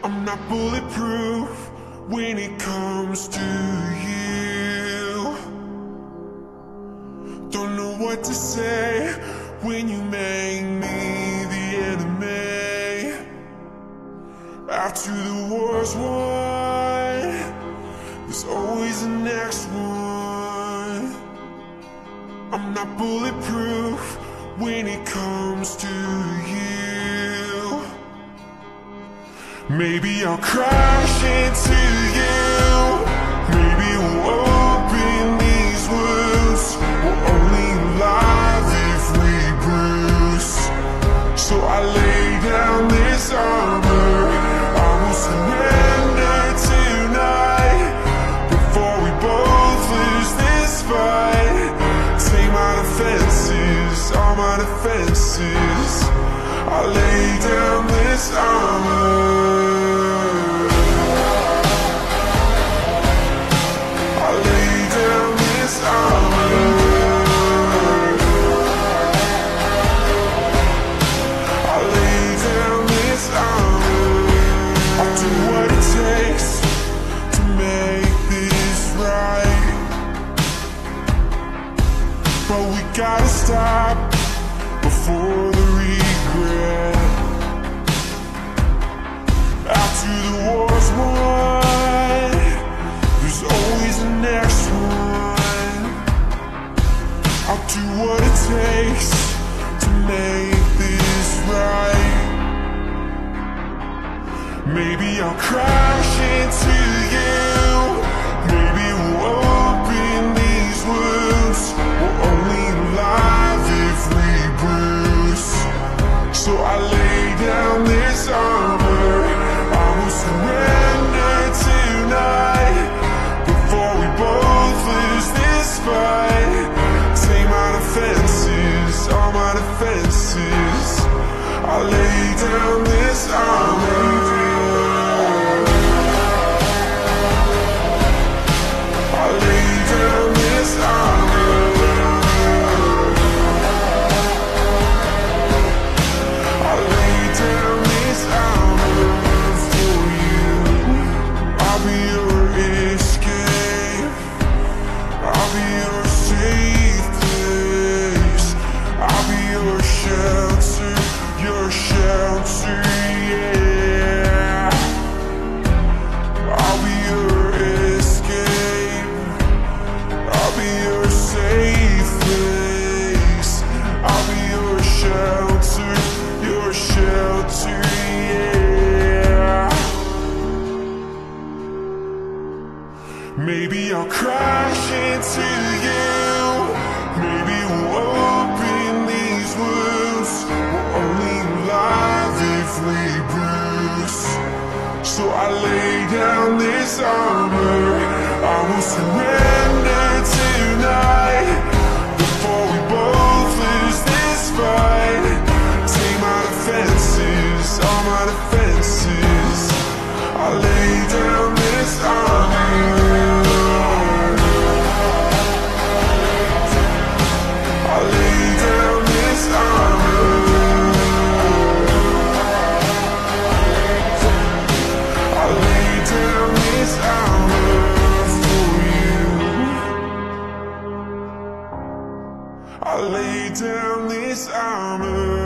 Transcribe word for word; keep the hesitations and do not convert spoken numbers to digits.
I'm not bulletproof when it comes to you. Don't know what to say when you make me the enemy. After the war's won, there's always the next one. I'm not bulletproof when it comes to you. Maybe I'll crash into you. Maybe we'll open these wounds. We're only alive if we bruise. So I lay down this armor. I will surrender tonight before we both lose this fight. Take my defenses, all my defenses. I lay down this armor. But we gotta stop before the regret. After the war's won, there's always the next one. I'll do what it takes to make this right. Maybe I'll crash into you. Maybe we'll open these wounds. We're only alive if we bruise. So I lay down this armor. I will surrender tonight before we both lose this fight. Take my defenses, all my defenses. I lay down this armor. Maybe I'll crash into you. Maybe we'll open these wounds. We're only alive if we bruise. So I lay down this armor. I will surrender tonight before we both lose this fight. Take my defenses, all my defenses. I lay down this armor. I lay down this armor.